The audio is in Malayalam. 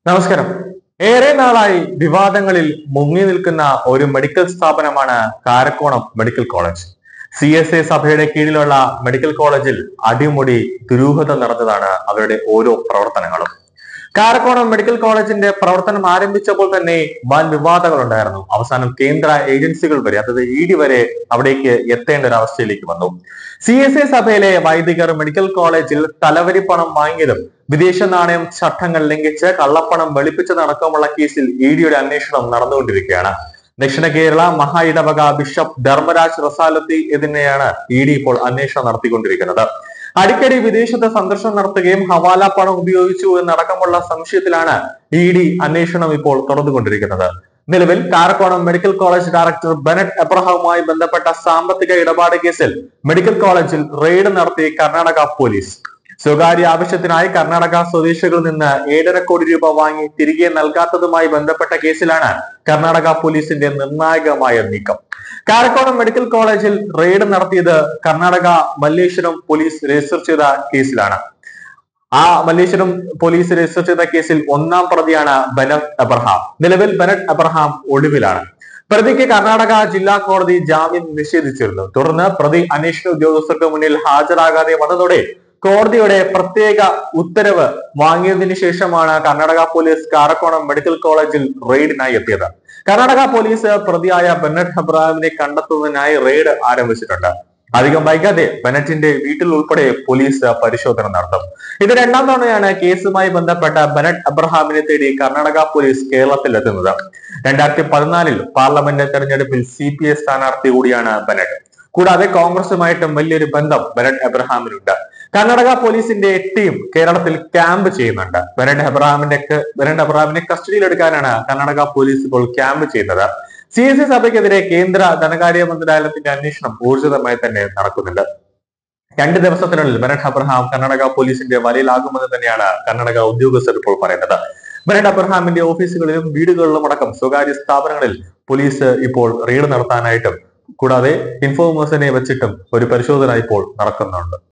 നമസ്കാരം. ഏറെ നാളായി വിവാദങ്ങളിൽ മുങ്ങി നിൽക്കുന്ന ഒരു മെഡിക്കൽ സ്ഥാപനമാണ് കാരക്കോണം മെഡിക്കൽ കോളേജ്. CSA സഭയുടെ കീഴിലുള്ള മെഡിക്കൽ കോളേജിൽ അടിമുടി ദുരൂഹത നടന്നതാണ് അവരുടെ ഓരോ പ്രവർത്തനങ്ങളും. കാരക്കോണം മെഡിക്കൽ കോളേജിന്റെ പ്രവർത്തനം ആരംഭിച്ചപ്പോൾ തന്നെ വൻ വിവാദങ്ങൾ ഉണ്ടായിരുന്നു. അവസാനം കേന്ദ്ര ഏജൻസികൾ വരെ, അതായത് ED വരെ അവിടേക്ക് എത്തേണ്ട ഒരു അവസ്ഥയിലേക്ക് വന്നു. CSA സഭയിലെ വൈദികർ മെഡിക്കൽ കോളേജിൽ തലവരി പണം വാങ്ങിയതും വിദേശ നാണയം ചട്ടങ്ങൾ ലംഘിച്ച് കള്ളപ്പണം വെളുപ്പിച്ചതടക്കമുള്ള കേസിൽ EDയുടെ അന്വേഷണം നടന്നുകൊണ്ടിരിക്കുകയാണ്. ദക്ഷിണ കേരള മഹാ ഇടവക ബിഷപ്പ് ധർമ്മരാജ് റസാലത്തി ഇതിനെയാണ് ED ഇപ്പോൾ അന്വേഷണം നടത്തിക്കൊണ്ടിരിക്കുന്നത്. അടിക്കടി വിദേശത്ത് സന്ദർശനം നടത്തുകയും ഹവാല പണം ഉപയോഗിച്ചു എന്നടക്കമുള്ള സംശയത്തിലാണ് ED അന്വേഷണം ഇപ്പോൾ തുറന്നുകൊണ്ടിരിക്കുന്നത്. നിലവിൽ Karakonam medical college director Bennett എബ്രഹാമുമായി ബന്ധപ്പെട്ട സാമ്പത്തിക ഇടപാട് കേസിൽ മെഡിക്കൽ കോളേജിൽ റെയ്ഡ് നടത്തി കർണാടക പോലീസ്. സ്വകാര്യ ആവശ്യത്തിനായി കർണാടക സ്വദേശികളിൽ നിന്ന് 7.5 കോടി രൂപ വാങ്ങി തിരികെ നൽകാത്തതുമായി ബന്ധപ്പെട്ട കേസിലാണ് കർണാടക പോലീസിന്റെ നിർണായകമായ നീക്കം. കാരക്കോണം മെഡിക്കൽ കോളേജിൽ റെയ്ഡ് നടത്തിയത് കർണാടക മല്ലേശ്വരം പോലീസ് രജിസ്റ്റർ ചെയ്ത കേസിലാണ്. ആ മല്ലേശ്വരം പോലീസ് രജിസ്റ്റർ ചെയ്ത കേസിൽ ഒന്നാം പ്രതിയാണ് ബെനറ്റ് എബ്രഹാം. നിലവിൽ ബെനറ്റ് എബ്രഹാം ഒളിവിലാണ്. പ്രതിക്ക് കർണാടക ജില്ലാ കോടതി ജാമ്യം നിഷേധിച്ചിരുന്നു. തുടർന്ന് പ്രതി അന്വേഷണ ഉദ്യോഗസ്ഥർക്ക് മുന്നിൽ ഹാജരാകാതെ വന്നതോടെ കോടതിയുടെ പ്രത്യേക ഉത്തരവ് വാങ്ങിയതിനു ശേഷമാണ് കർണാടക പോലീസ് കാരക്കോണം മെഡിക്കൽ കോളേജിൽ റെയ്ഡിനായി എത്തിയത്. കർണാടക പോലീസ് പ്രതിയായ ബെനറ്റ് എബ്രഹാമിനെ കണ്ടെത്തുന്നതിനായി റെയ്ഡ് ആരംഭിച്ചിട്ടുണ്ട്. അധികം വൈകാതെ ബെനറ്റിന്റെ വീട്ടിൽ ഉൾപ്പെടെ പോലീസ് പരിശോധന നടത്തും. ഇത് രണ്ടാം തവണയാണ് കേസുമായി ബന്ധപ്പെട്ട ബെനറ്റ് എബ്രഹാമിനെ തേടി കർണാടക പോലീസ് കേരളത്തിൽ എത്തുന്നത്. 2014 പാർലമെന്റ് തെരഞ്ഞെടുപ്പിൽ CPI സ്ഥാനാർത്ഥി കൂടിയാണ് ബെനറ്റ്. കൂടാതെ കോൺഗ്രസുമായിട്ടും വലിയൊരു ബന്ധം ബെനറ്റ് എബ്രഹാമിനുണ്ട്. കർണാടക പോലീസിന്റെ ടീം കേരളത്തിൽ ക്യാമ്പ് ചെയ്യുന്നുണ്ട്. ബെനറ്റ് എബ്രഹാമിനെ കസ്റ്റഡിയിലെടുക്കാനാണ് കർണാടക പോലീസ് ഇപ്പോൾ ക്യാമ്പ് ചെയ്യുന്നത്. CSA സഭയ്ക്കെതിരെ കേന്ദ്ര ധനകാര്യ മന്ത്രാലയത്തിന്റെ അന്വേഷണം ഊർജിതമായി തന്നെ നടക്കുന്നുണ്ട്. 2 ദിവസത്തിനുള്ളിൽ ബെനറ്റ് എബ്രഹാം കർണാടക പോലീസിന്റെ വലയിലാകുമെന്ന് തന്നെയാണ് കർണാടക ഉദ്യോഗസ്ഥർ ഇപ്പോൾ പറയുന്നത്. ബെനറ്റ് എബ്രഹാമിന്റെ ഓഫീസുകളിലും വീടുകളിലും അടക്കം സ്വകാര്യ സ്ഥാപനങ്ങളിൽ പോലീസ് ഇപ്പോൾ റെയ്ഡ് നടത്താനായിട്ടും കൂടാതെ ഇൻഫോമേഴ്സിനെ വെച്ചിട്ടും ഒരു പരിശോധന ഇപ്പോൾ നടക്കുന്നുണ്ട്.